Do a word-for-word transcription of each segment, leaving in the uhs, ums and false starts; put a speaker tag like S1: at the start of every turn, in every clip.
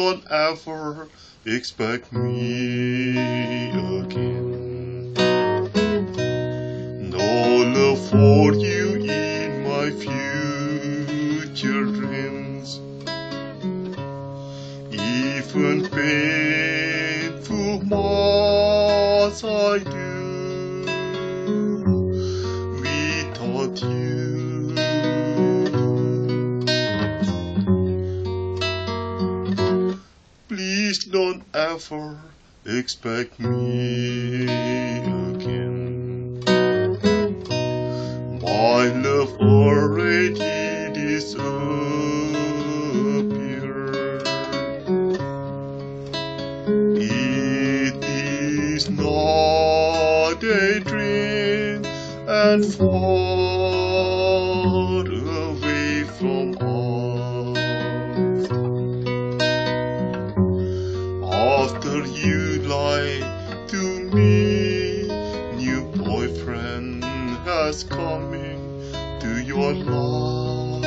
S1: don't ever expect me again. No love for you in my future dreams. Even painful months I do without you. Please don't ever expect me again. My love already disappeared. It is not a dream and far away from us. After you lied to me, new boyfriend has coming to your life.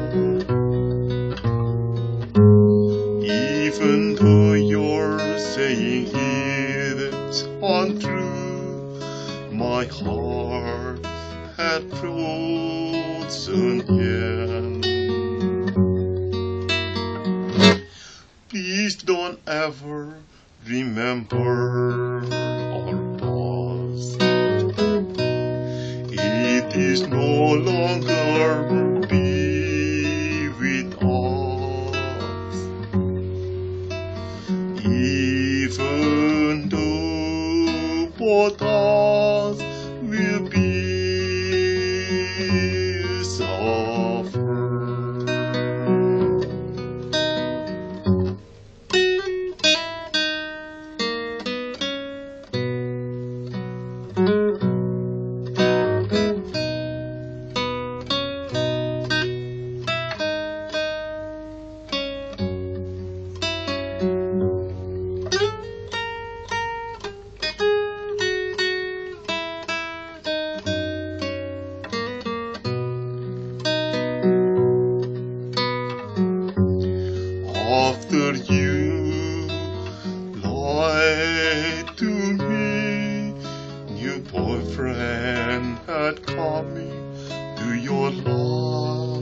S1: Even though you're saying it's untrue, my heart had frozen again. Please don't ever remember our past. It is no longer be with us. Even though both us will be suffer. After you lied to me, new boyfriend had coming to your life.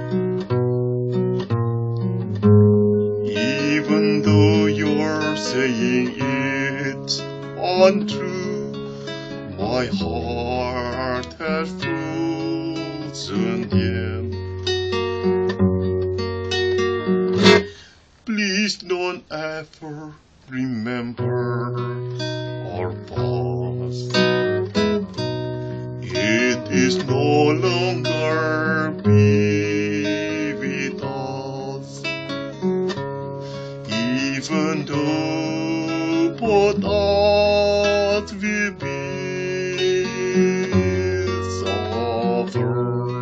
S1: Even though you're saying it's untrue, my heart has frozen again. Please don't ever remember our past. It is no longer be with us. Even though both us will be suffer.